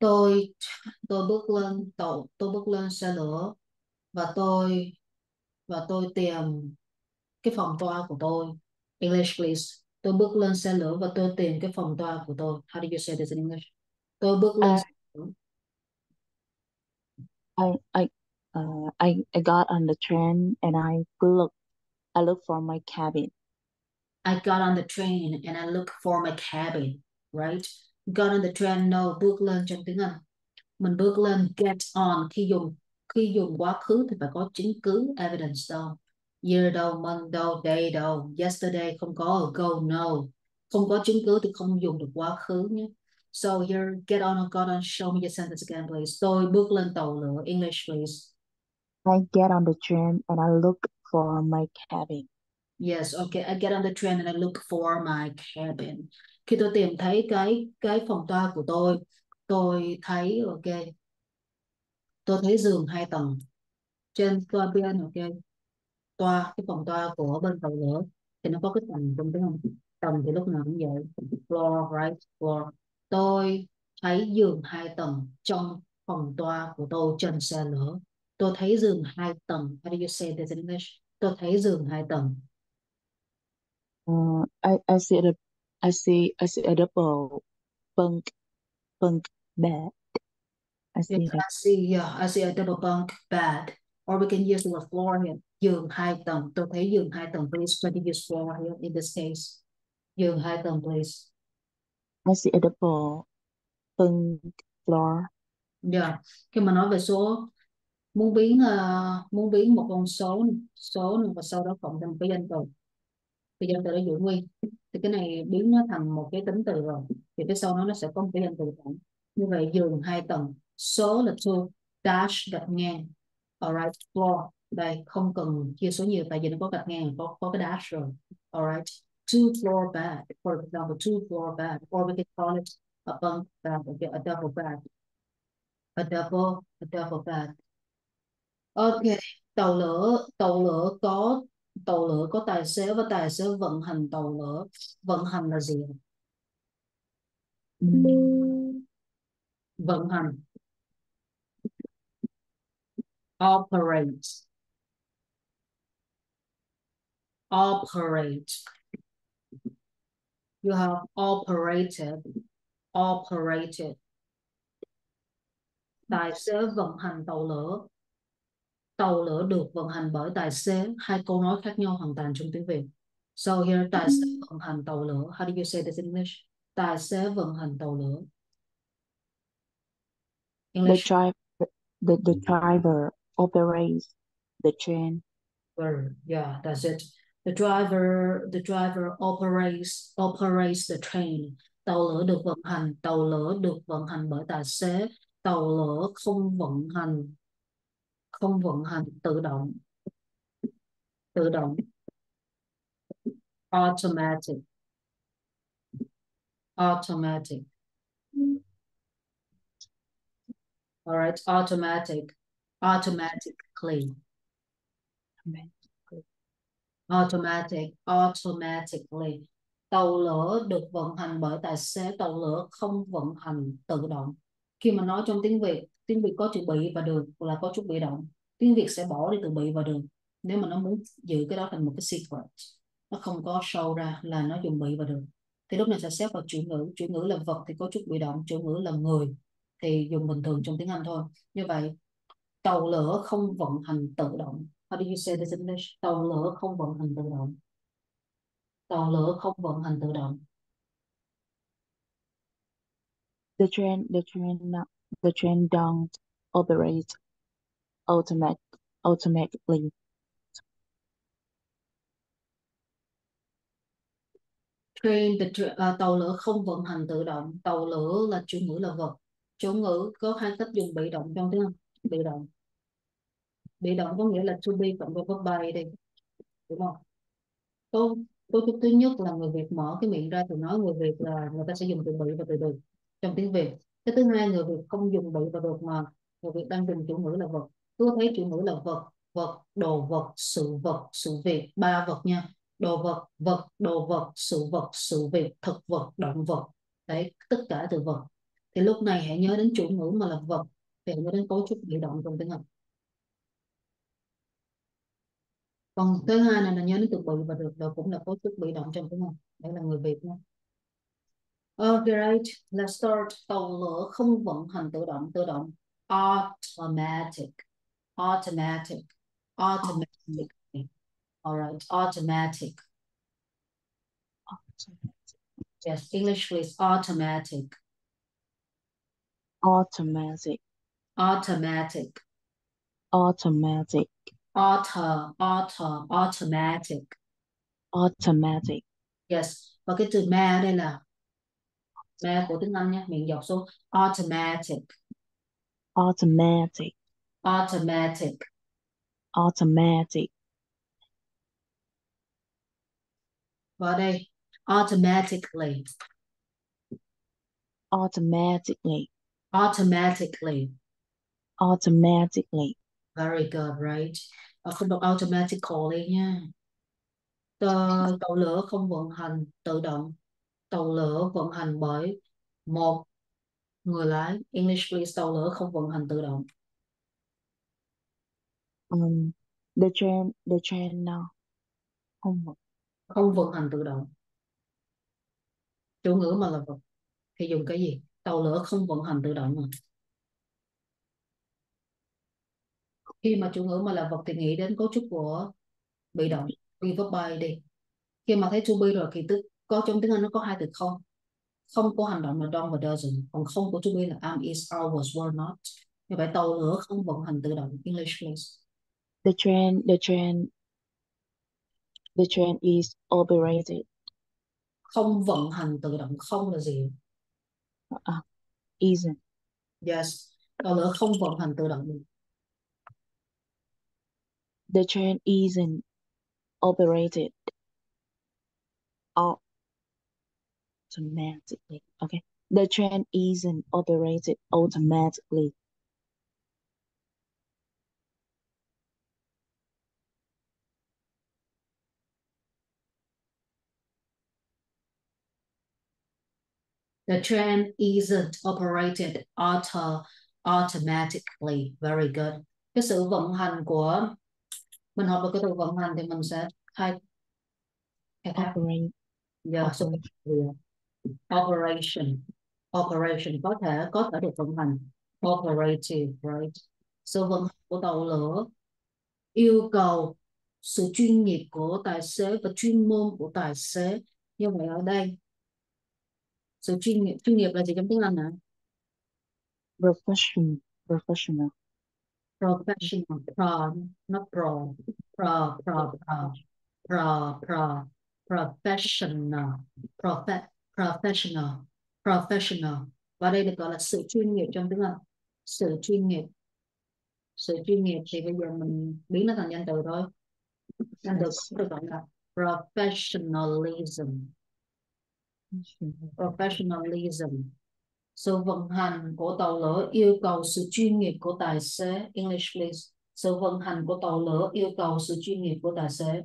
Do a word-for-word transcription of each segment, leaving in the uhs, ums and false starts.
tôi tôi bước lên tàu tôi bước lên xe lửa và tôi và tôi tìm cái phòng toa của tôi. English please. Tôi bước lên xe lửa và tôi tìm cái phòng toa của tôi. How do you say this in English? Tôi bước lên I xe lửa. I I uh I I got on the train and I look I look for my cabin. I got on the train and I looked for my cabin, right? Got on the train, no, bước lên trong tiếng Anh. Mình bước lên get on khi dùng khi dùng quá khứ thì phải có chứng cứ evidence đâu. Year đâu, month đâu, day đâu, yesterday không có, ago no. Không có chứng cứ thì không dùng được quá khứ nhé. So here, get on or got on, show me your sentence again, please. Tôi bước lên tàu lửa, English, please. I get on the train and I look for my cabin. Yes, okay. I get on the train and I look for my cabin. Khi tôi tìm thấy cái cái phòng toa của tôi, tôi thấy ok, tôi thấy giường hai tầng trên toa bên, ok. Toa cái phòng toa của bên tàu lửa thì nó có cái tầng trong tiếng Anh. Tầng thì lúc nào cũng vậy. Floor, right? Floor. Tôi thấy giường hai tầng trong phòng toa của tôi trên xe lửa. Tôi thấy giường hai tầng. How do you say this in English? Tôi thấy giường hai tầng. Uh, I I see a I see I see a double bunk bunk bed. I Yes, see I that. see, yeah, I see a double bunk bed. Or we can use the word floor here. Giường hai tầng. Tôi thấy giường hai tầng. Please try to use floor here in this case. Giường hai tầng, please. I see a double bunk floor. Yeah. Khi mà nói về số, muốn biến ờ, muốn biến một con số số này, và sau đó cộng thêm một cái danh từ, cái danh từ đó giữ nguyên, thì cái này biến nó thành một cái tính từ rồi, thì phía sau nó nó sẽ có một cái danh từ cộng. Như vậy giường hai tầng, số là two, dash gạch ngang, alright, floor đây không cần chia số nhiều tại vì nó có gạch ngang, có có cái dash rồi, alright. Two floor bed, for example, two floor bed, or we can call it a bunk bed, okay, a double bed, a double a double bed. Ok, tàu lửa, tàu lửa có tàu lửa có tài xế và tài xế vận hành tàu lửa. Vận hành là gì? Mm, Vận hành, operate, operate. You have operated, operated. Tài xế vận hành tàu lửa. Tàu lửa được vận hành bởi tài xế. Hai câu nói khác nhau hoàn toàn trong tiếng Việt. So here, tài xế vận hành tàu lửa. How do you say this in English? Tài xế vận hành tàu lửa. the English. driver the, the driver operates the train. Driver, yeah, that's it. The driver, the driver operates operates the train. Tàu lửa được vận hành, tàu lửa được vận hành bởi tài xế. Tàu lửa không vận hành, không vận hành tự động, tự động, automatic, automatic. All right, automatic, automatically, automatic, automatically. Tàu lửa được vận hành bởi tài xế, tàu lửa không vận hành tự động. Khi mà nói trong tiếng Việt, tiếng Việt có chữ bị và được là có chút bị động. Tiếng Việt sẽ bỏ đi từ bị và được. Nếu mà nó muốn giữ cái đó thành một cái sequence, nó không có show ra là nó dùng bị và được. Thì lúc này sẽ xếp vào chủ ngữ. Chủ ngữ là vật thì có chút bị động, chủ ngữ là người thì dùng bình thường trong tiếng Anh thôi. Như vậy, tàu lửa không vận hành tự động. How do you say this in English? Tàu lửa không vận hành tự động. Tàu lửa không vận hành tự động. The train the train the train don't operate automatic automatically. Train the tra- à, tàu lửa không vận hành tự động. Tàu lửa là chủ ngữ là vật. Chủ ngữ có hai cách dùng bị động trong tiếng Anh. Bị động. Bị động có nghĩa là to be cộng với verb by đi, đúng không? Câu câu thứ thứ nhất là người Việt mở cái miệng ra thì nói người Việt là người ta sẽ dùng từ bị và từ được trong tiếng Việt. Cái thứ hai, người Việt không dùng bị và được mà người Việt đang dùng chủ ngữ là vật. Cứ thấy chủ ngữ là vật, vật, đồ vật, sự vật, sự việc, ba vật nha. Đồ vật, vật, đồ vật, sự vật, sự việc, thực vật, động vật. Đấy, tất cả từ vật. Thì lúc này hãy nhớ đến chủ ngữ mà là vật, thì hãy nhớ đến cấu trúc bị động trong tiếng Anh. Còn thứ hai này là nhớ đến từ bị và được, rồi cũng là cấu trúc bị động trong tiếng Anh. Đấy là người Việt nhé. Okay, right. Let's start. Tàu lửa không vận hành tự động. Tự động. Automatic. Automatic. Automatic. All right. Automatic. Yes. English please. Automatic. Automatic. Automatic. Automatic. Auto. Auto. Automatic. Automatic. Yes. Và cái từ ma đây là ma của tiếng Anh nhé. Miệng dọc xuống. Automatic. Automatic. Automatic. Automatic. Và đây. Automatically. Automatically. Automatically. Automatically. Very good, right? Ờ, không đọc automatically nha. Tờ, tàu lửa không vận hành tự động. Tàu lửa vận hành bởi một người lái. English please. Tàu lửa không vận hành tự động. Um, the train, the train now. Không vận. Không vận hành tự động. Chủ ngữ mà là vật thì dùng cái gì? Tàu lửa không vận hành tự động mà. Khi mà chủ ngữ mà là vật thì nghĩ đến cấu trúc của bị động. Be verb by đi. Khi mà thấy to be rồi thì tức có trong tiếng Anh nó có hai từ không. Không có hành động là don't và doesn't. Còn không của to be là am, is, are, was, were not. Như vậy tàu lửa không vận hành tự động. English please. The train, the train, the train is operated. Không vận hành tự động. Không là gì? Uh, isn't. Yes. Tàu lửa không vận hành tự động. The train isn't operated automatically. Okay. The train isn't operated automatically. The train isn't operated auto automatically. Very good. Cái sự vận hành của mình học được cái từ vận hành thì mình sẽ thay khai thác. Operate. Giờ số Operate. operation. Operation có thể có thể được vận hành. Operative, right? Sự vận hành của tàu lửa yêu cầu sự chuyên nghiệp của tài xế và chuyên môn của tài xế. Như vậy ở đây sự chuyên nghiệp chuyên nghiệp là gì trong tiếng Anh hả? Professional. Professional. Professional. Pro, not pro. Pro, pro, pro. Pro, pro. Professional. Profe, professional. Professional. Và đây được gọi là sự chuyên nghiệp trong tiếng Anh. Sự chuyên nghiệp. Sự chuyên nghiệp thì bây giờ mình biến nó thành danh từ thôi. Danh từ cũng được gọi là professionalism. Professionalism. Sự vận hành của tàu lửa yêu cầu sự chuyên nghiệp của tài xế. English please. Sự vận hành của tàu lửa yêu cầu sự chuyên nghiệp của tài xế.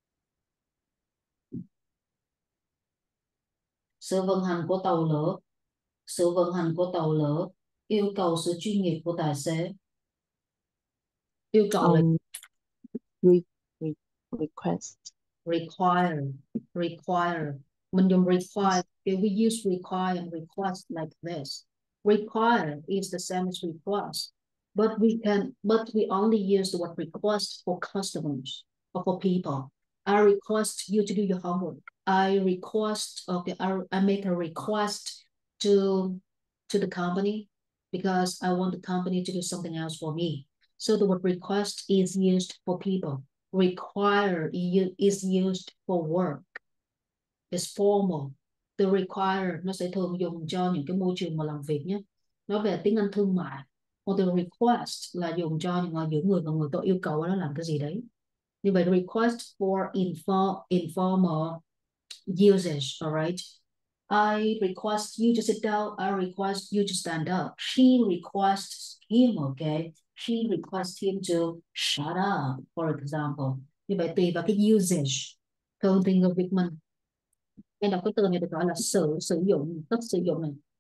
Sự vận hành của tàu lửa. Sự vận hành của tàu lửa yêu cầu sự chuyên nghiệp của tài xế. Yêu cầu là Um, re, re, request. require. Require. Mình dùng require. If we use require and request like this. Require is the same as request. But we can, but we only use the word request for customers or for people. I request you to do your homework. I request, okay, I, I make a request to, to the company because I want the company to do something else for me. So the word request is used for people. Require is used for work. It's formal. The require nó sẽ thường dùng cho những cái môi trường mà làm việc nhé. Nói về tiếng Anh thương mại. Còn từ request là dùng cho những người giữa người và người ta yêu cầu nó làm cái gì đấy. Như vậy request for inform, informal usage, alright? I request you to sit down. I request you to stand up. She requests him, okay? She requests him to shut up, for example. Như vậy tùy vào cái usage. Thường thì người Việt mình em đọc cái từ này được gọi là sử sử dụng, cách sử dụng này.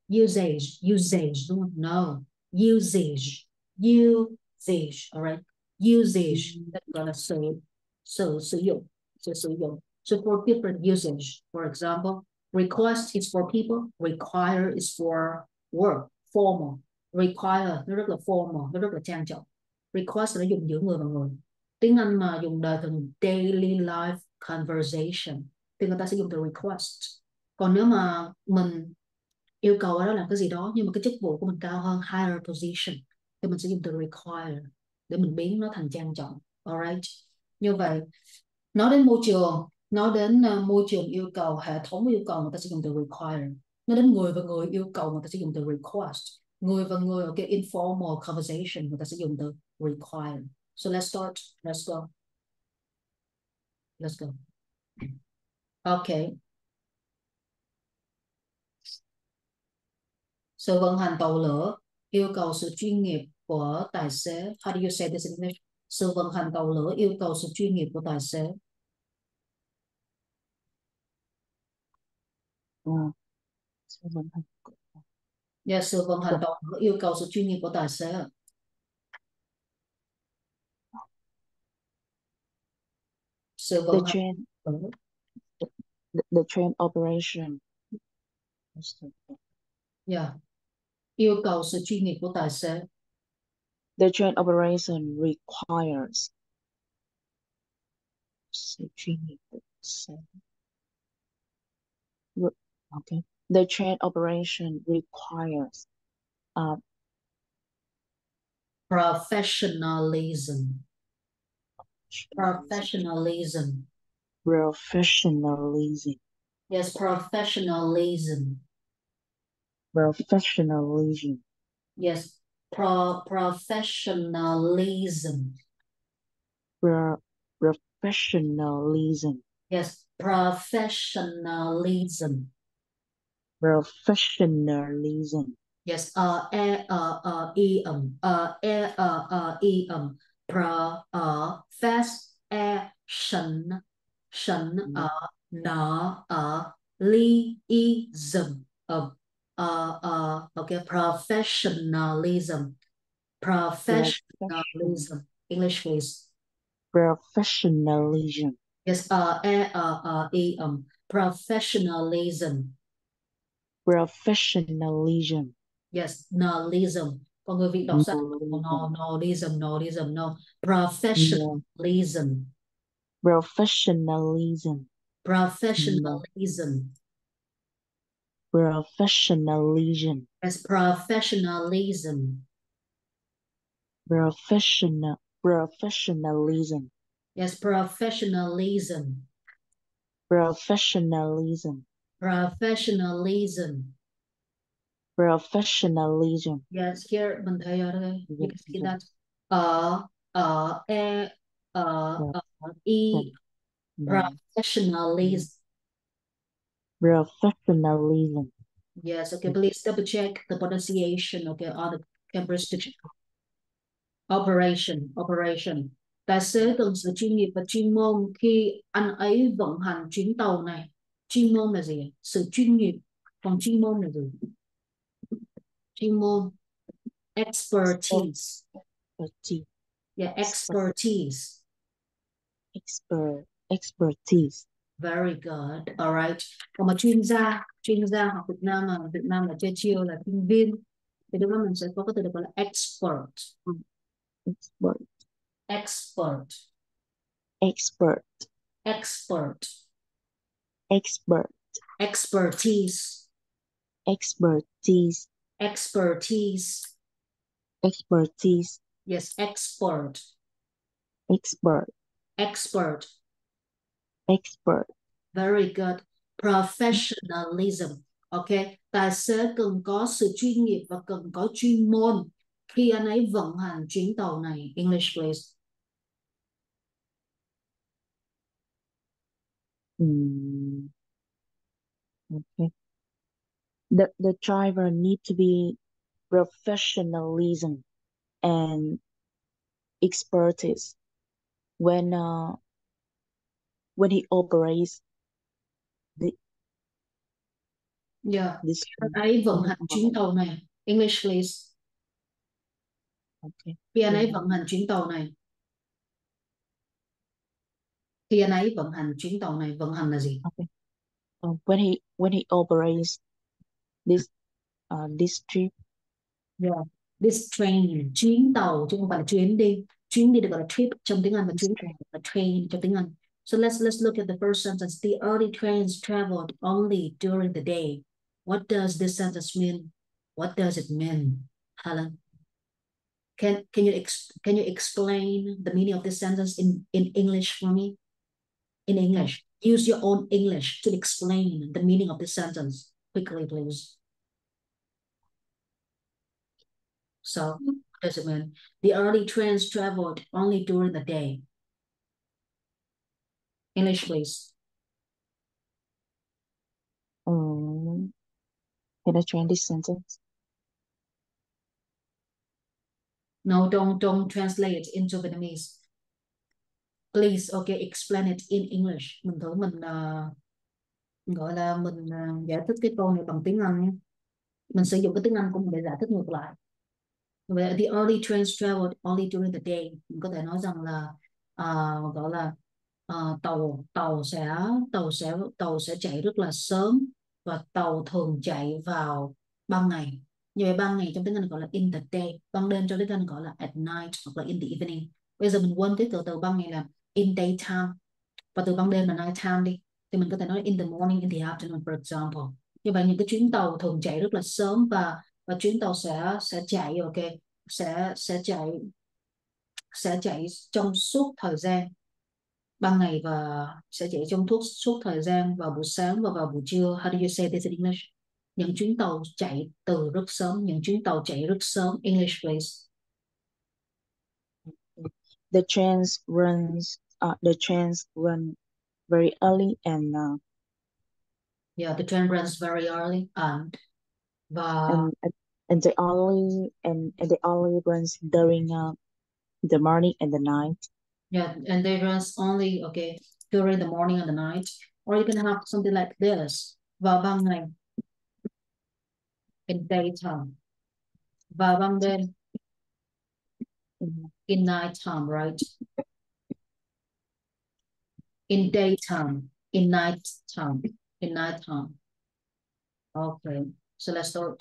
usage, usage đúng không? No, usage, usage, alright, usage, Mm, tức gọi là sử sử sử dụng, sự sử dụng. So for different usage, for example, request is for people, require is for work, formal. Require nó rất là formal, nó rất là trang trọng. Request nó dùng giữa người và người. Tiếng Anh mà dùng đời thường daily life conversation thì người ta sẽ dùng từ request. Còn nếu mà mình yêu cầu ở đó làm cái gì đó nhưng mà cái chức vụ của mình cao hơn, higher position, thì mình sẽ dùng từ require để mình biến nó thành trang trọng. Alright, như vậy nói đến môi trường, nói đến uh, môi trường yêu cầu, hệ thống yêu cầu, người ta sẽ dùng từ require. Nói đến người và người yêu cầu, người ta sẽ dùng từ request. Người và người ở cái informal conversation, người ta sẽ dùng từ require. So let's start, let's go, let's go. Okay, sự vận hành tàu lửa yêu cầu sự chuyên nghiệp của tài xế. How do you say this in English? Sự vận hành tàu lửa yêu cầu sự chuyên nghiệp của tài xế. ờ, Sao vẫn không có- Yeah, sự vận hành the, tàu lửa yêu cầu sự chuyên nghiệp của tài xế. Sự the vận hành train tàu lửa. the, the train operation Yeah, yêu cầu sự chuyên nghiệp của tài xế. the train operation requires sự chuyên nghiệp của xe. Re- okay, the train operation requires uh, Professionalism. Professionalism. professionalism Yes, professionalism. professionalism Yes, pro professionalism. pro, professionalism Yes, professionalism. professionalism Yes, uh, e, uh, uh, e, um, uh, e, uh, uh, e, um, pro, uh, fast, e, shin, shin, uh, no, uh, li, e, zum, um, uh, uh, okay, professionalism, profession professionalism, English please. professionalism Yes, uh, e, uh, uh, e, um, professionalism. professionalism Yes, nolism. Còn người Việt đọc sai no, Nolism. nolism, nolism, no. No. Professionalism. Professionalism. No. Professionalism. Professionalism. Yes, professionalism. Professional. Professionalism. Yes, professionalism. Professionalism. Professionalism. Professionalism. Yes, here mình thấy ở đây. You Yeah, can see yeah. that. Ờ, ờ, e, ờ, ờ, e, Professional- professionalism. Professionalism. Yes, okay, please double check the pronunciation, okay, on the Cambridge Dictionary. Operation, operation. Tài xế cần sự chuyên nghiệp và chuyên môn khi anh ấy vận hành chuyến tàu này. Chuyên môn là gì? Sự chuyên nghiệp. Còn chuyên môn là gì? Chuyên môn. Expertise. Expertise. Yeah, Expert, expertise. expert, expertise. Very good. All right. Còn mà chuyên gia, chuyên gia học Việt Nam mà Việt Nam là chơi chiêu là chuyên viên. Thì lúc đó mình sẽ có cái từ được gọi là expert. Expert, Expert. expert, Expert. expert, Expertise. expertise, Expertise. expertise, Yes, expert. expert, Expert. expert. Very good. Professionalism. Ok. Tài xế cần có sự chuyên nghiệp và cần có chuyên môn khi anh ấy vận hành chuyến tàu này. English please. Mm, okay. The the driver need to be professionalism and expertise when uh when he operates the Yeah. This Anh train ấy vận only hành chuyến operates. tàu này. English please. Okay. Khi anh ấy Yeah. vận hành chuyến tàu này. Khi anh ấy vận hành chuyến tàu này, vận hành là gì? Okay. Um, when he when he operates this uh this trip. Yeah. This train, chuyến tàu chứ không phải là chuyến đi. Chuyến đi được gọi là trip trong tiếng Anh và This chuyến tàu train. là train trong tiếng Anh. So let's let's look at the first sentence. The early trains traveled only during the day. What does this sentence mean? What does it mean, Helen? Can can you ex can you explain the meaning of this sentence in in English for me? In English, use your own English to explain the meaning of this sentence quickly, please. So, what does it mean? The early trains traveled only during the day. English, please. Um, can I try this sentence? No, don't don't translate it into Vietnamese. Please, okay, explain it in English. Mình thử mình uh, gọi là mình uh, giải thích cái câu này bằng tiếng Anh nhé. Mình sử dụng cái tiếng Anh của mình để giải thích ngược lại. The early trains traveled only during the day. Mình có thể nói rằng là uh, gọi là uh, tàu tàu sẽ tàu sẽ tàu sẽ chạy rất là sớm và tàu thường chạy vào ban ngày. Như vậy ban ngày trong tiếng Anh gọi là in the day, ban đêm trong tiếng Anh gọi là at night hoặc là in the evening. Bây giờ mình quên cái từ từ ban ngày là in daytime và từ ban đêm là nighttime đi, thì mình có thể nói in the morning, in the afternoon for example. Như vậy những cái chuyến tàu thường chạy rất là sớm và và chuyến tàu sẽ sẽ chạy ok sẽ sẽ chạy sẽ chạy trong suốt thời gian ban ngày và sẽ chạy trong suốt suốt thời gian vào buổi sáng và vào buổi trưa. How do you say this in English? Những chuyến tàu chạy từ rất sớm, những chuyến tàu chạy rất sớm. English please. The trains runs uh the trains run very early and uh, Yeah, the train runs very early and và and and they only and, and they only runs during uh, the morning and the night. yeah, and they runs only okay during the morning and the night, or you can have something like this: vào ban ngày, in daytime, vào ban đêm, Mhm. in nighttime, right? In daytime, in nighttime, in nighttime. Okay, so let's start.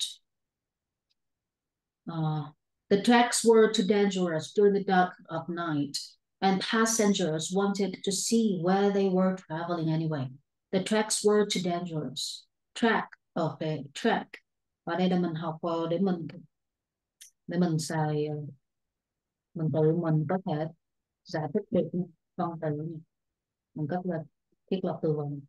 Uh, the tracks were too dangerous during the dark of night, and passengers wanted to see where they were traveling anyway. The tracks were too dangerous. Track, okay, track. Ở đây là mình học uh, để mình để mình xài uh, mình tự mình có thể giải thích được con từ này. Mình có là thiết lập từ vựng.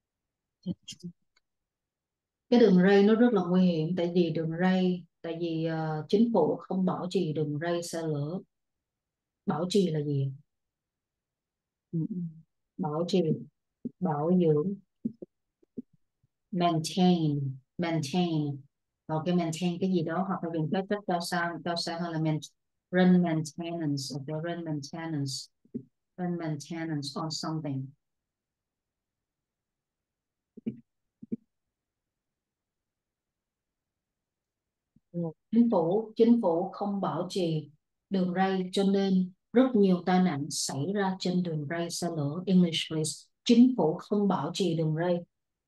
Cái đường ray nó rất là nguy hiểm, tại vì đường ray tại vì uh, chính phủ không bảo trì đường ray xe lửa. Bảo trì là gì? Mhm. Bảo trì, bảo dưỡng, maintain, maintain. Hoặc cái maintain cái gì đó, hoặc là dùng cái cách cao sang cao sang hơn là main, run maintenance, hoặc là run maintenance, run maintenance on something. Yeah. Chính phủ chính phủ không bảo trì đường ray cho nên rất nhiều tai nạn xảy ra trên đường ray xe lửa. English please. Chính phủ không bảo trì đường ray.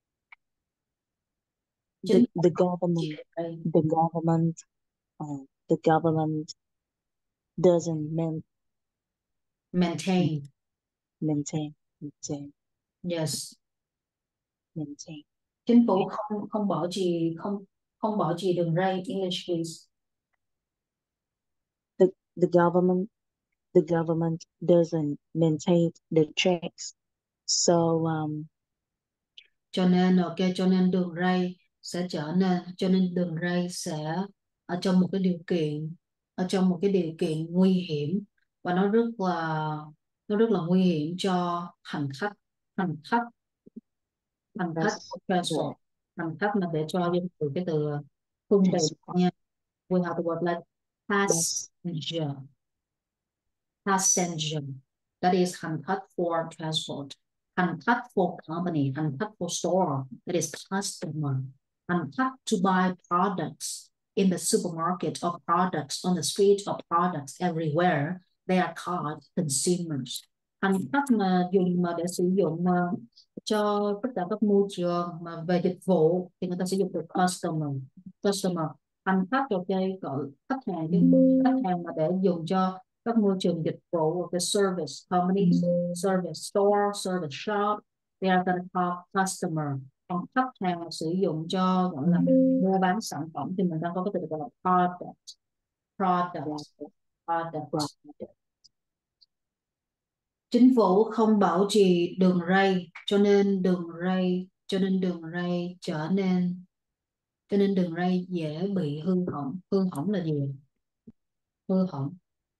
Chính The phủ the không bảo trì government đường ray. the government uh, the government doesn't man, Maintain. maintain maintain Yes. maintain. Chính phủ không không bảo trì không không bảo trì đường ray. English please. The the government the government doesn't maintain the tracks. So um Cho nên ok, cho nên đường ray sẽ trở nên cho nên đường ray sẽ ở trong một cái điều kiện ở trong một cái điều kiện nguy hiểm, và nó rất là nó rất là nguy hiểm cho hành khách hành khách hành khách that's transport. yeah, Hành khách mà để cho dùng từ cái từ phương tiện transport. nha. We have the word like That's passenger. Passenger, that is hành khách for transport. Hành khách for company, hành khách for store, that is customer. hành khách to buy products in the supermarket or products on the street or products everywhere. They are called consumers. Hành khách mà dùng mà để sử dụng mà cho tất cả các môi trường mà về dịch vụ thì người ta sử dụng từ customer. Customer. Hành khách ok, gọi khách hàng, cái khách hàng mà để dùng cho các môi trường dịch vụ, the service companies, service store, service shop, they are going to call customer. Còn khách hàng mà sử dụng cho gọi là mua bán sản phẩm thì mình đang có cái từ gọi là product, product, product. Chính phủ không bảo trì đường ray, cho nên đường ray, cho nên đường ray trở nên, cho nên đường ray dễ bị hư hỏng. Hư hỏng là gì? Hư hỏng.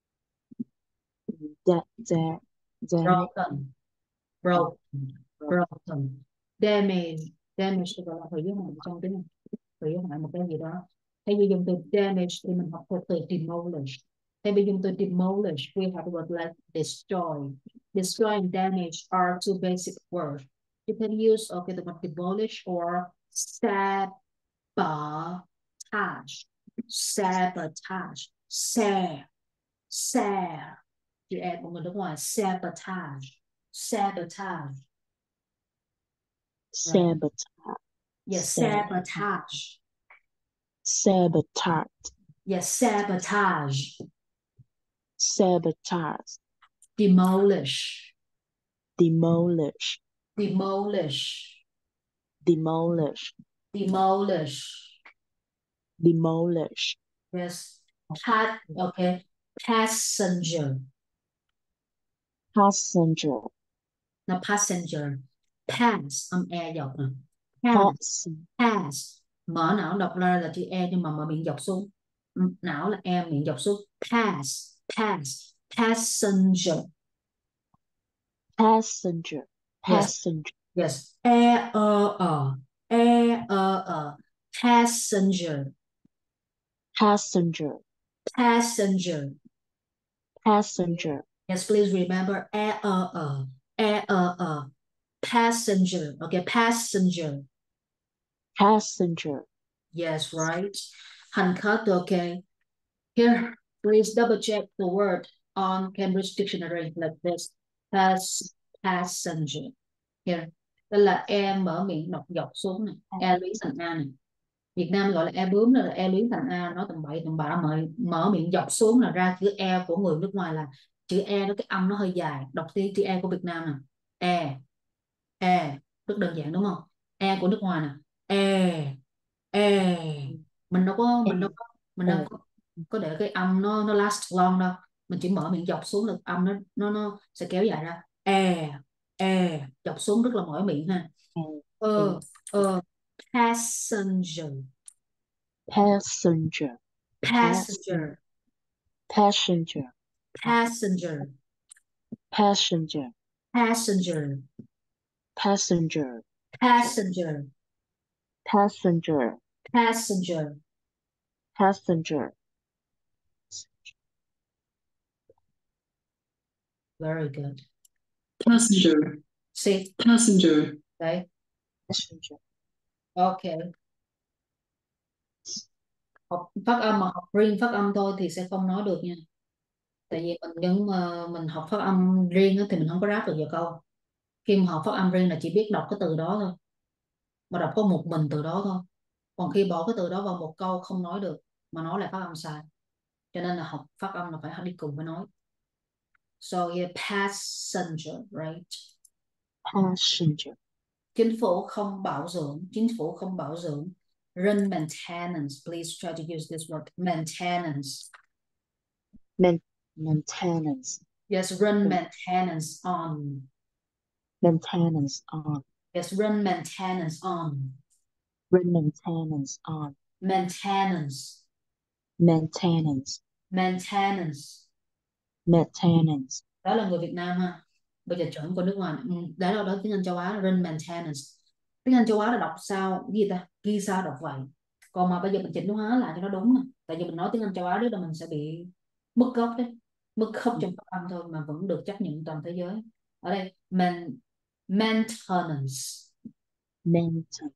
Da, da, damage, Broken, broken, broken. Damage, damage thì gọi là hủy hoại trong tiếng Anh. Hủy hoại một cái gì đó. Thay vì dùng từ damage thì mình học từ demolish. Thay vì dùng từ demolish, we have the word like destroy. Destroy and damage are two basic words. You can use okay the word demolish or sabotage. Sabotage. Sa, sa. Chị em của người nước ngoài, sabotage. Sabotage. Right. sabotage, Yes, Sab- sabotage. sabotage, Yes, sabotage. sabotage, Demolish. demolish, Demolish. demolish, Demolish. demolish, Yes. Pat, okay. Passenger. passenger, Now passenger. Pass. Âm e dọc nè. Pass. pass, Pass. Mở não đọc ra là chữ e nhưng mà mở miệng dọc xuống. Ừ, não là e, miệng dọc xuống. Pass. Pass. Passenger. passenger, Yes. passenger, Yes. E ơ ờ. E ơ ờ. Passenger. passenger, Passenger. passenger, Yes, please remember e ơ ờ. E ơ ờ. Passenger. Okay, passenger. passenger, Yes, right. Hành khách, okay. Here, please double check the word on Cambridge Dictionary like this. Pass, passenger. Here. Đây là e mở miệng đọc dọc xuống này. E luyến thành A này. Việt Nam gọi là e bướm, là e luyến thành A, nói tầm bậy tầm bạ, mở, mở miệng dọc xuống là ra chữ e của người nước ngoài là chữ e đó, cái âm nó hơi dài. Đọc đi chữ e của Việt Nam nè. E, e, rất đơn giản đúng không? E của nước ngoài nè. E, e. Mình đâu có, mình đâu có, mình đâu uh, có, có để cái âm nó nó last long đâu. Mình chỉ mở miệng dọc xuống là âm nó nó nó sẽ kéo dài ra. E, e, dọc xuống rất là mỏi miệng ha. uh, Ờ, ờ, passenger. passenger, Passenger. passenger, Passenger. passenger, Passenger. passenger, Passenger. passenger, Passenger. passenger, Very good. Passenger. See, Passenger. đấy. passenger, Okay. Học phát âm mà học riêng phát âm thôi thì sẽ không nói được nha. Tại vì mình những mà mình học phát âm riêng á thì mình không có ráp được vào câu. Khi mà học phát âm riêng là chỉ biết đọc cái từ đó thôi. Mà đọc có một mình từ đó thôi. Còn khi bỏ cái từ đó vào một câu không nói được, mà nói lại phát âm sai. Cho nên là học phát âm là phải đi cùng với nói. So yeah, passenger, right? passenger, Chính phủ không bảo dưỡng. Chính phủ không bảo dưỡng. Run maintenance. Please try to use this word. Maintenance. main, maintenance, Yes, run maintenance on. maintenance on, Yes, run maintenance on. run maintenance on, Maintenance. maintenance, Maintenance. maintenance, Đó là người Việt Nam ha. Bây giờ chuẩn của nước ngoài. Ừ, đó là đó tiếng Anh châu Á là run maintenance. Tiếng Anh châu Á là đọc sao? Cái gì ta? Ghi sao đọc vậy. Còn mà bây giờ mình chỉnh hóa lại cho nó đúng nè. Tại vì mình nói tiếng Anh châu Á đó là mình sẽ bị mất gốc đấy. Mất gốc trong phát âm thôi mà vẫn được chấp nhận toàn thế giới. Ở đây man, maintenance. maintenance,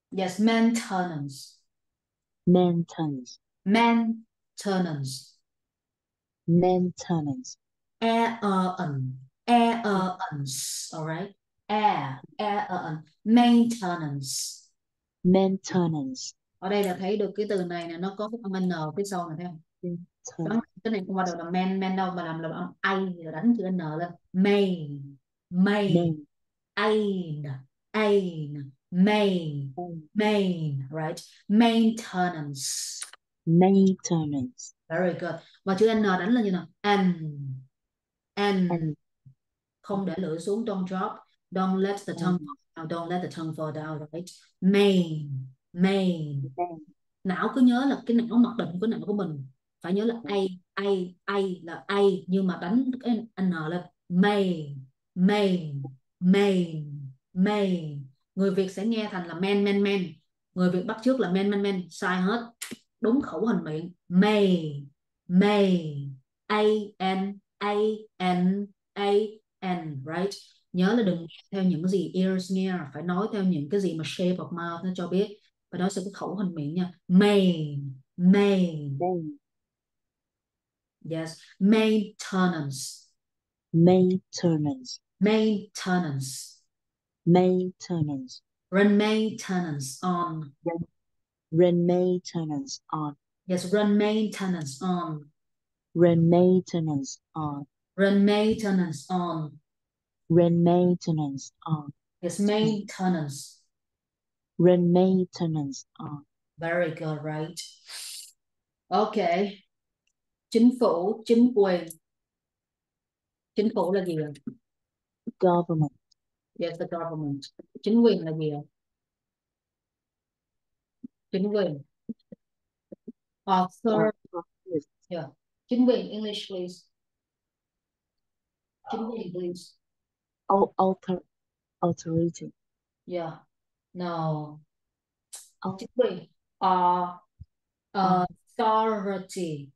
Yes, maintenance. maintenance, Maintenance. maintenance, E ơ ẩn. E ơ ẩn. Alright. E. E ơ ẩn. Maintenance. maintenance, Ở đây là thấy được cái từ này nè, nó có cái âm n phía sau này thấy không? Đó, cái này không qua được là man man đâu mà làm là âm ai rồi đánh chữ n lên. Main. Main. main, Ain. Ain. Main. Main. Right. Maintenance. maintenance, Very good. Và chữ n đánh là như nào? N. N. and Không để lưỡi xuống. Don't drop. Don't let the tongue and fall down. Don't let the tongue fall down. Right. Main. Main. main, Não cứ nhớ là cái não mặc định của não của mình phải nhớ là a a a là a, nhưng mà đánh cái n lên. Main. Main. Main. Main. Người Việt sẽ nghe thành là men men men, người Việt bắt chước là men men men, sai hết. Đúng khẩu hình miệng. Main. Main. A n a n a n. Right. Nhớ là đừng nghe theo những cái gì ears nghe, phải nói theo những cái gì mà shape of mouth nó cho biết, và đó sẽ có khẩu hình miệng nha. Main. Main. main, Yes. Maintenance. maintenance, Maintenance. maintenance, Run maintenance on. run, run maintenance on, Yes. Run maintenance on. run maintenance on, Run maintenance on. run maintenance on, Yes. Maintenance. run maintenance on, Very good. Right. Okay. Chính phủ. Chính quyền. Chính phủ là gì ạ? government, Yes. The government. Chính quyền là gì ạ? Chính quyền. Author. uh, Yeah. Chính quyền. English please. Chính quyền please. au- author, authority, Yeah. No. au- Chính quyền. Uh, uh, authority.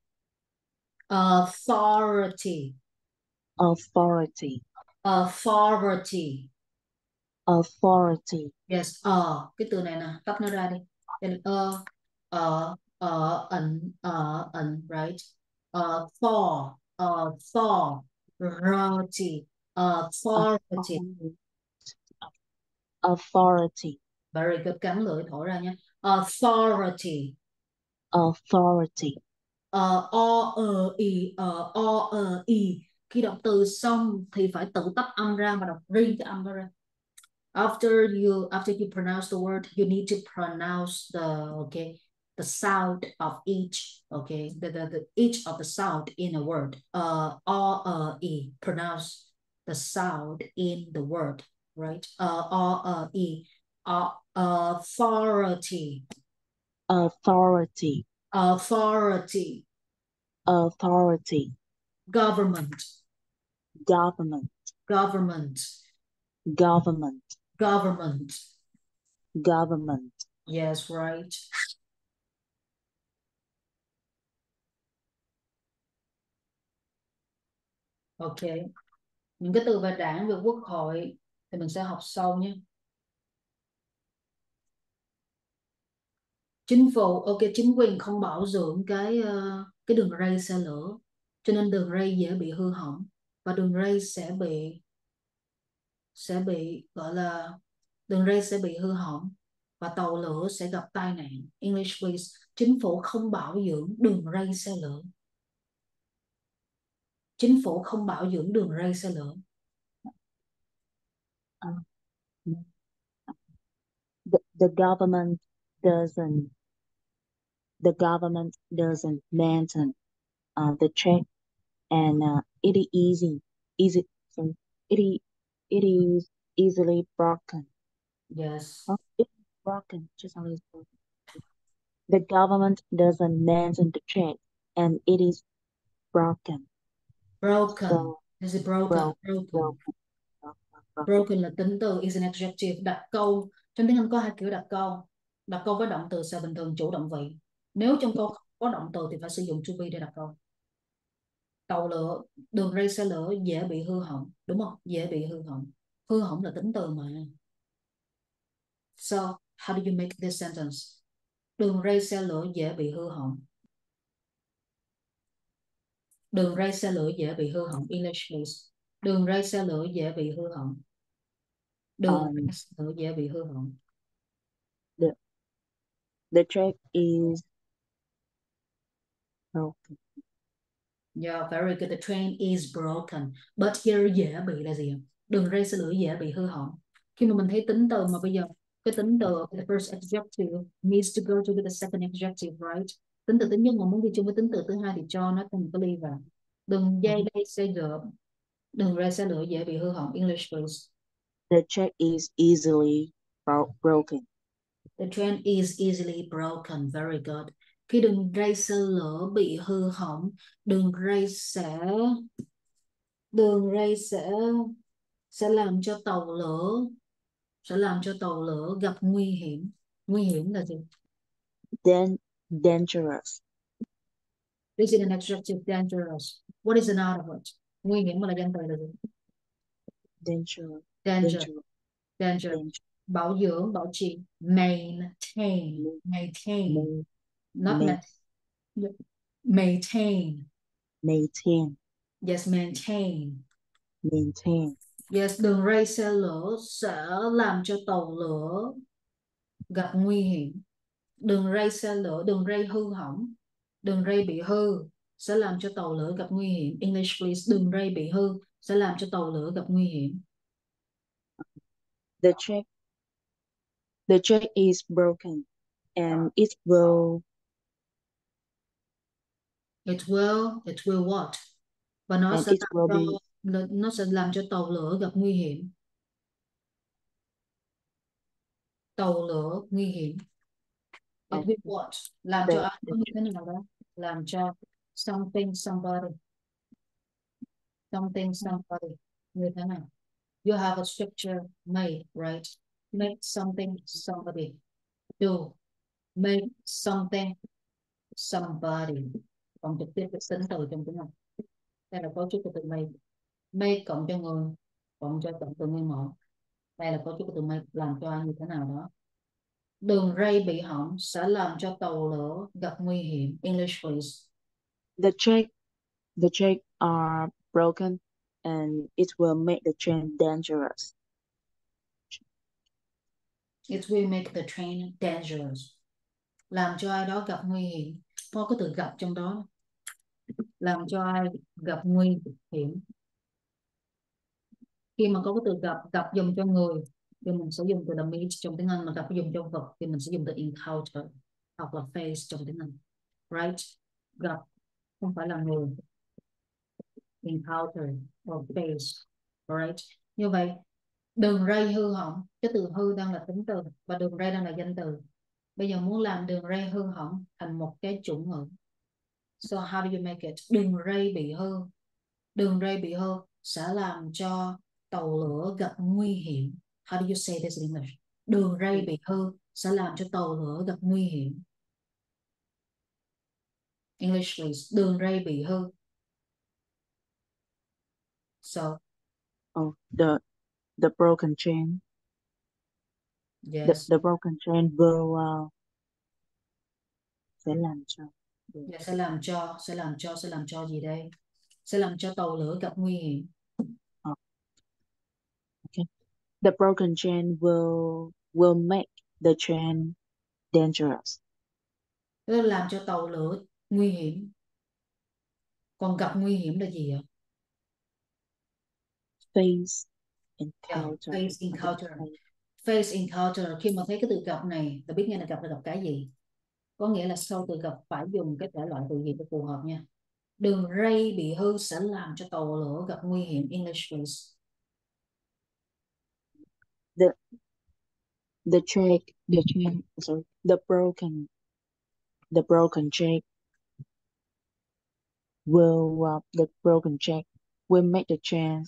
Authority. authority, Authority. authority, Yes. Ờ. Cái từ này nè. Tách nó ra đi. Đây là ơ. Ờ. Ờ. Ẩn. Ờ. Ẩn. Right. Author. Authority. Authority. authority, Very good. Cắn lưỡi thổi ra nhé. Authority. authority, Ờ, o ờ y ờ, o ờ y, khi đọc từ xong thì phải tự tách âm ra và đọc riêng cái âm đó ra. After you after you pronounce the word, you need to pronounce the okay the sound of each okay the the, the each of the sound in a word. Uh, o ờ y, pronounce the sound in the word, right? Uh, o ờ y. Uh, authority. authority, Authority. authority, Government. government, Government. government, Government. government, Yes, right. Ok. Những cái từ về đảng, về quốc hội thì mình sẽ học sau nhé. Chính phủ, ok, chính quyền không bảo dưỡng cái uh, cái đường ray xe lửa, cho nên đường ray dễ bị hư hỏng và đường ray sẽ bị sẽ bị gọi là đường ray sẽ bị hư hỏng và tàu lửa sẽ gặp tai nạn. English please. Chính phủ không bảo dưỡng đường ray xe lửa. Chính phủ không bảo dưỡng đường ray xe lửa. uh, the, the government doesn't the government doesn't maintain uh, the track, and uh, it is easy easy sorry, it is it is easily broken. Yes. Oh, it's broken just only it's broken. The government doesn't maintain the track, and it is broken. Broken. So This is broken. broke, Broken. broken, broken. Broken là tính từ, is an adjective. Đặt câu. Trong tiếng Anh có hai kiểu đặt câu. Đặt câu với động từ sẽ bình thường chủ động vị. Nếu trong câu không có động từ thì phải sử dụng to be để đặt câu. Tàu lửa, đường ray xe lửa dễ bị hư hỏng. Đúng không? Dễ bị hư hỏng. Hư hỏng là tính từ mà. So, How do you make this sentence? Đường ray xe lửa dễ bị hư hỏng. Đường ray xe lửa dễ bị hư hỏng. English please. Đường ray xe lửa dễ bị hư hỏng. Đường Um, ray xe lửa dễ bị hư hỏng. the the track is broken. Yeah, very good. The train is broken. But here dễ bị là gì? Đường ray xe lửa dễ bị hư hỏng. Khi mà mình thấy tính từ mà bây giờ cái tính từ the first adjective needs to go to the second adjective, right? Tính từ thứ nhất mà muốn đi chung với tính từ thứ hai thì cho nó thành cái ly vào. Đường dây đây xe gỡ. Đường ray xe lửa dễ bị hư hỏng. English please. The track is easily bro broken. The train is easily broken. Very good. Khi đường ray xe lửa bị hư hỏng, đường ray sẽ đường ray sẽ sẽ làm cho tàu lửa sẽ làm cho tàu lửa gặp nguy hiểm. Nguy hiểm là gì? Then dangerous. This is an adjective, dangerous. What is an out of it? Nguy hiểm mà là danh từ là gì? Danger. Danger. Danger. Danger. Danger. Bảo dưỡng, bảo trì. Maintain. Maintain. Main, Not main, ma- maintain. maintain. Yes, maintain. Maintain. Yes, đường ray xe lửa sẽ làm cho tàu lửa gặp nguy hiểm. Đường ray xe lửa, đường ray hư hỏng, đường ray bị hư sẽ làm cho tàu lửa gặp nguy hiểm. English please. Đường ray bị hư sẽ làm cho tàu lửa gặp nguy hiểm. The track the track is broken and it will It will, it will what? Và nó and sẽ it làm will cho be nó sẽ làm cho tàu lửa gặp nguy hiểm. Tàu lửa nguy hiểm. It and will what? Làm the, cho ai the như thế nào đó? Làm cho something, somebody. Something, somebody. Như thế nào? You have a structure made, right? Make something, somebody. Do. Make something, somebody. Còn trực tiếp cái tính từ trong tiếng Anh. Đây là cấu trúc của từ make. Make cộng cho người, cộng cho cụm từ nguyên mẫu. Đây là cấu trúc của từ make, làm cho ai như thế nào đó. Đường ray bị hỏng sẽ làm cho tàu lửa gặp nguy hiểm. English please. the track the track are broken and it will make the train dangerous. It will make the train dangerous. Làm cho ai đó gặp nguy hiểm. Có cái từ gặp trong đó. Làm cho ai gặp nguy hiểm. Khi mà có cái từ gặp, gặp dùng cho người thì mình sẽ dùng từ the meet trong tiếng Anh, mà gặp dùng cho vật thì mình sẽ dùng từ encounter hoặc là face trong tiếng Anh. Right? Gặp không phải là người. Encounter or face. Right? Như vậy đường ray hư hỏng, cái từ hư đang là tính từ và đường ray đang là danh từ. Bây giờ muốn làm đường ray hư hỏng thành một cái chủ ngữ. So how do you make it? Đường ray bị hư. Đường ray bị hư sẽ làm cho tàu lửa gặp nguy hiểm. How do you say this in English? Đường ray bị hư sẽ làm cho tàu lửa gặp nguy hiểm. English please. Đường ray bị hư. So. Oh, the the broken chain. Yes. The, the broken chain will uh, sẽ làm cho. Yeah, sẽ làm cho, sẽ làm cho, sẽ làm cho gì đây? Sẽ làm cho tàu lửa gặp nguy hiểm. Oh. Okay. The broken chain will will make the train dangerous. Tức là làm cho tàu lửa nguy hiểm. Còn gặp nguy hiểm là gì ạ? Face encounter. Yeah, face encounter. Face encounter. Khi mà thấy cái từ gặp này, ta biết ngay là gặp là gặp cái gì. Có nghĩa là sau từ gặp phải dùng cái thể loại từ gì để phù hợp nha. Đường ray bị hư sẽ làm cho tàu lửa gặp nguy hiểm. English please. The the track the train sorry the broken the broken track will uh, the broken track will make the train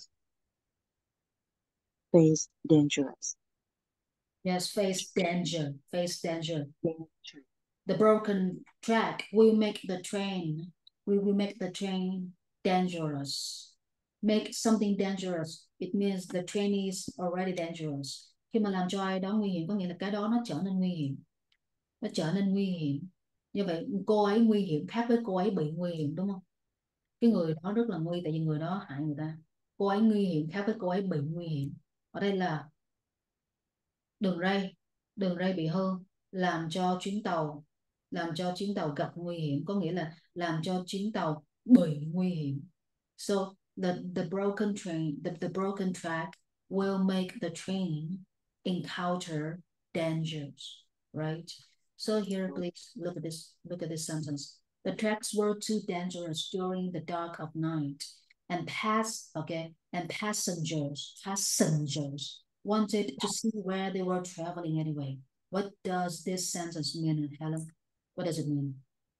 face dangerous. Yes, face danger. Face danger. Danger. The broken track will make the train we will make the train dangerous. Make something dangerous. It means the train is already dangerous. Khi mà làm cho ai đó nguy hiểm có nghĩa là cái đó nó trở nên nguy hiểm. Nó trở nên nguy hiểm. Như vậy cô ấy nguy hiểm khác với cô ấy bị nguy hiểm, đúng không? Cái người đó rất là nguy, tại vì người đó hại người ta. Cô ấy nguy hiểm khác với cô ấy bị nguy hiểm. Ở đây là đường ray, đường ray bị hư, làm cho chuyến tàu làm cho chuyến tàu gặp nguy hiểm, có nghĩa là làm cho chuyến tàu bị nguy hiểm. So the the broken train, the, the broken track will make the train encounter dangers, right? So here, please look at this. Look at this sentence. The tracks were too dangerous during the dark of night, and pass okay, and passengers, passengers wanted to see where they were traveling anyway. What does this sentence mean, Helen? What does it mean?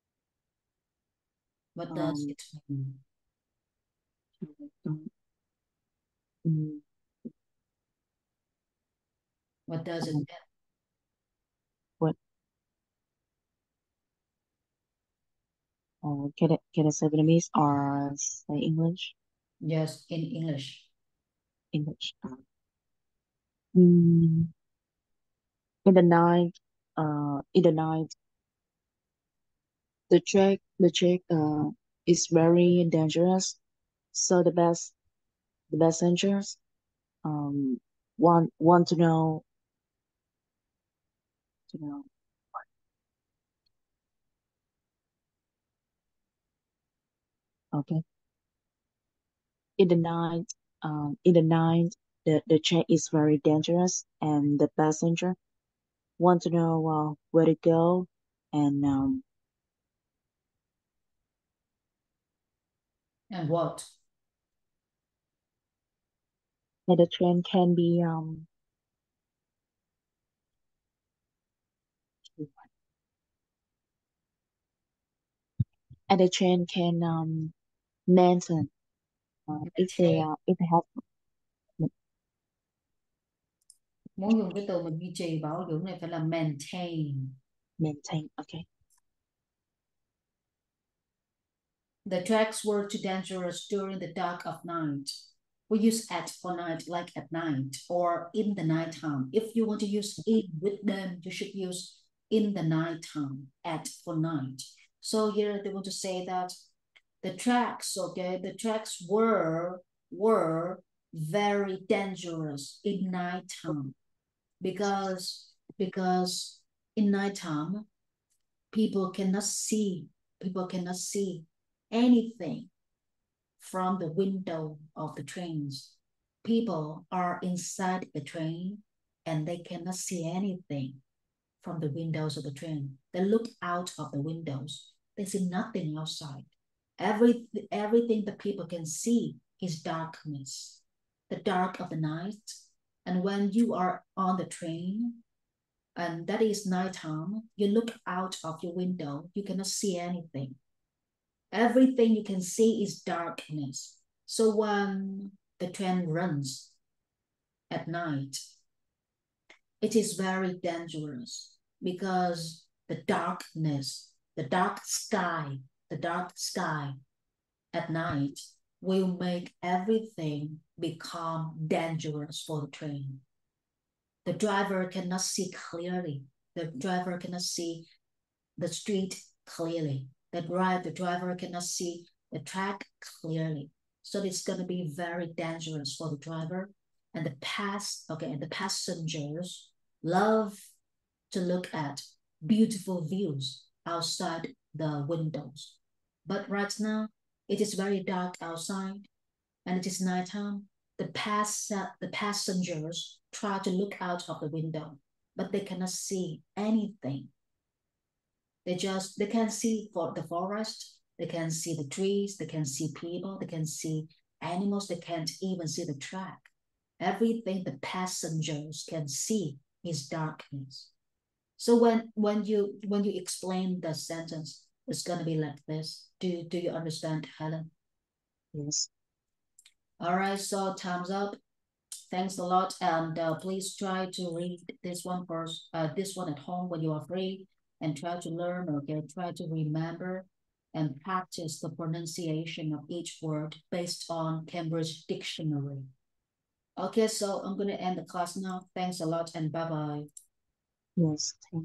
What does Um, it mean? um, What does it um, mean? what? Uh, can I can I say Vietnamese or say English? Yes, in English. English. Uh, mm, in the night, uh, in the night, the track, the track, uh, is very dangerous. So the best, the passengers, um, want want to know, to know. Okay. In the night, um, in the night, the the track is very dangerous, and the passenger want to know uh, where to go, and um, And what? and the train can be um, and the train can um, maintain uh, if they Maintain. uh, if they have Muốn dùng cái từ mình duy trì bảo dưỡng này phải là maintain. maintain. Okay. The tracks were too dangerous during the dark of night. We use at for night like at night or in the nighttime. If you want to use in with them, you should use in the nighttime, at for night. So here they want to say that the tracks, okay, the tracks were were very dangerous in nighttime because because in nighttime people cannot see people cannot see anything from the window of the trains. People are inside the train and they cannot see anything from the windows of the train. They look out of the windows. They see nothing outside. Every, everything the people can see is darkness, the dark of the night. And when you are on the train, and that is nighttime, you look out of your window, you cannot see anything. Everything you can see is darkness. So when the train runs at night, it is very dangerous because the darkness, the dark sky, the dark sky at night will make everything become dangerous for the train. The driver cannot see clearly. The driver cannot see the street clearly. The drive, the driver cannot see the track clearly. So it's going to be very dangerous for the driver. And the pass, okay, and the passengers love to look at beautiful views outside the windows. But right now, it is very dark outside and it is nighttime. The, pass, the passengers try to look out of the window, but they cannot see anything. They just, they can see for the forest, they can see the trees, they can see people, they can see animals, they can't even see the track. Everything the passengers can see is darkness. So when when you when you explain the sentence, it's gonna be like this. Do do you understand, Helen? Yes. All right, so time's up. Thanks a lot, and uh, please try to read this one first, uh, this one at home when you are free, and try to learn, okay, try to remember and practice the pronunciation of each word based on Cambridge Dictionary. Okay, so I'm gonna end the class now. Thanks a lot and bye bye. Yes, thank